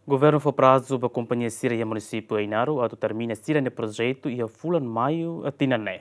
Governo foi prazo para companhia Síria e município Ainaro, a termina Síria no projeto e a fulan maio a Tinané.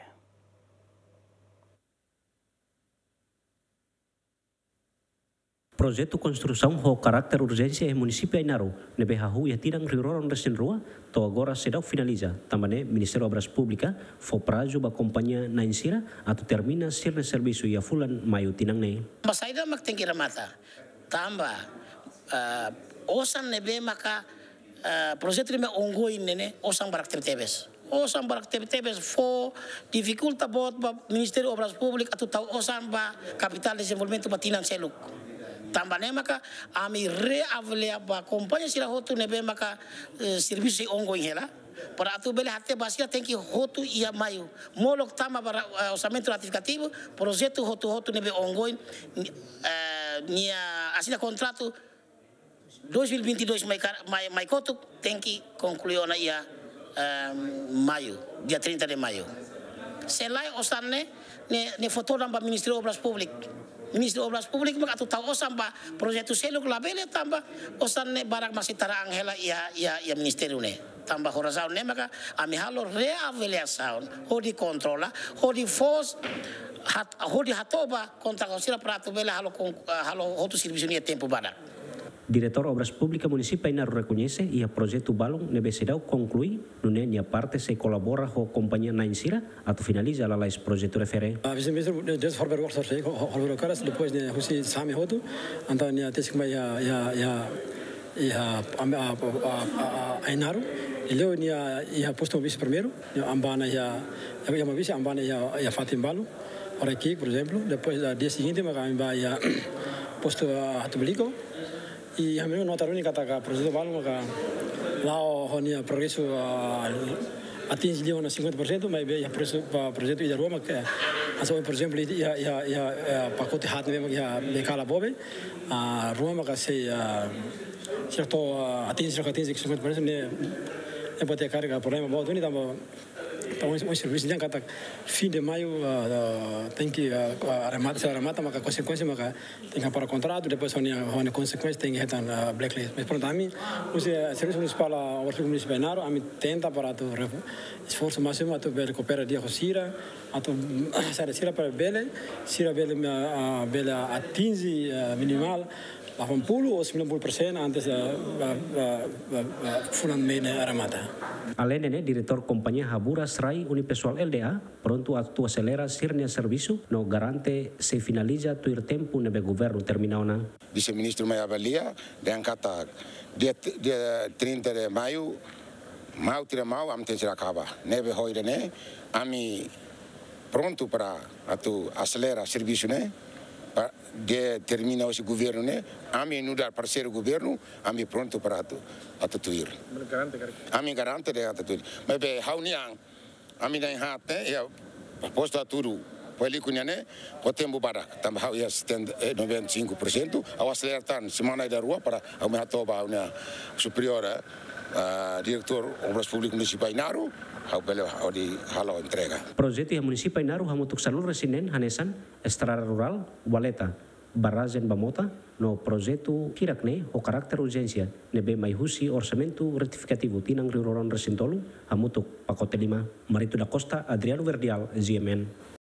Projeto construção com caráter urgência em município Ainaro, nebe hahu e tirang riroron resin rua, to agora será finaliza. Também Ministério Obras Públicas foi prazo para companhia na Insira, atau termina sirne serviço e a fulan maio tinang ne. Masaida mak tengkira mata, tambah osan nebe maka projeto ini ongoing nene osan barak tebes. Osan barak tebes fo dificulta bot ba Ministério Obras Públicas atau tahu osan ba Capital Desenvolvimento batinan seluk. Tambah ne maka ami reavaliar ba kompanhia sira hotu nebe maka serviço ongoing hela. Para atu bele hati basira tenki hotu ia maio. Molok tama para orçamento ratificativo, projeto hotu nebe ongoing nia asina contrato 2022 mai kotuk tenki concluiu na ia maio, dia 30 de maio. Selai osanne ne foto namba Ministério Obras Públicas. Ministério Obras Públicas mak atu tahu osan ba projeto seluk labele tambah osanne barak masih tara angela ia ministério ne. Tambah horazau ne maka ami halo reavaliação, hodi controla, hodi force hodi hatoba kontra konsila prato bela halo hotu serviço ni tempo badak. Diretor Obras Públicas Municipal Ainaro reconhece e a projeto balão nebe será concluir, nune a parte se colabora com a companhia na Insira, ato finaliza lá esse projeto refere. A vice-ministro desde forber work sorte, holver caras depois ne husi sami hotu, então ne até que Ainaro, ele ia posto vice primeiro, ambana ia vice ambana ia Fatim Balu, ora aqui, por exemplo, depois da dia seguinte maka ia posto hatu belico. E a minha nota única tá cá, projeto balu maka lá o progresso atinge ali 50%, mas bem o projeto ida rua maka assim por exemplo ia pacote hat mesmo ia becala bobe a rua maka se certo atinge 50% né é pode carregar problema bom então então um serviço yang kata fim de maio tem que arremata maka consequência maka tem que para contrato depois hone consequência tem que retan blacklist mas pronto ami o serviço municipal Obras Municipal Ainaro ami tenta para tu esforço máximo atu bele coopera dia com Sira atu sira para bele atinge minimal 80 ou 90% antes fulan mena armata. Além de diretor companhia Habura Srai Unipessoal LDA, pronto a tu acelera sirne serviço, no garante se finaliza tu tempo nebe governo terminal na. Vice-ministro mai avalia, dan kata dia 30 de maio, mau tira mau am tem acaba. Nebe hoire ne, ami pronto para atu acelera serviço ne. Dia termina esse governo né, ami nudar parceiro governo, ami pronto para atuir. Ami garante de atuir. Mas be hauniang, ami na hat ya posto aturu. Pelikunya né, o tempo barak, tambah hau ya stand 95%, awas lertan semana da rua para au mehatoba una superior diretor Obras Públicas Municipal Ainaro. Hau di halo entrega. Projeto yang Municipal Ainaro hamutuk salur resinen hanesan estrada rural waleta barazen bamota no projeto kirakne o karakter urgência nebe mai husi orçamento retificativo tinang riroron resintolu hamutuk pacote 5 Marito da Costa Adriano Verdial GMN.